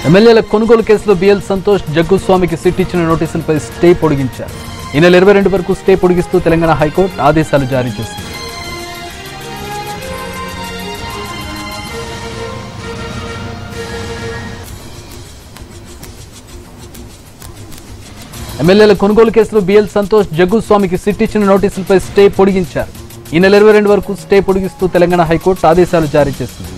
ఎమ్మెల్యేల కొనుగోలు కేసులో బిఎల్ సంతోష్ జగ్గుస్వామికి సిట్ ఇచ్చిన నోటీసులపై స్టే పొడిగించారు. ఈ నెల 22 వరకు స్టే పొడిగిస్తూ తెలంగాణ హైకోర్టు ఆదేశాలు జారీ చేసింది. ఎమ్మెల్యేల కొనుగోలు కేసులో బిఎల్ సంతోష్ జగ్గుస్వామికి సిట్ ఇచ్చిన నోటీసులపై స్టే పొడిగించారు. ఈ నెల 22 వరకు స్టే పొడిగిస్తూ తెలంగాణ హైకోర్టు ఆదేశాలు జారీ చేసింది.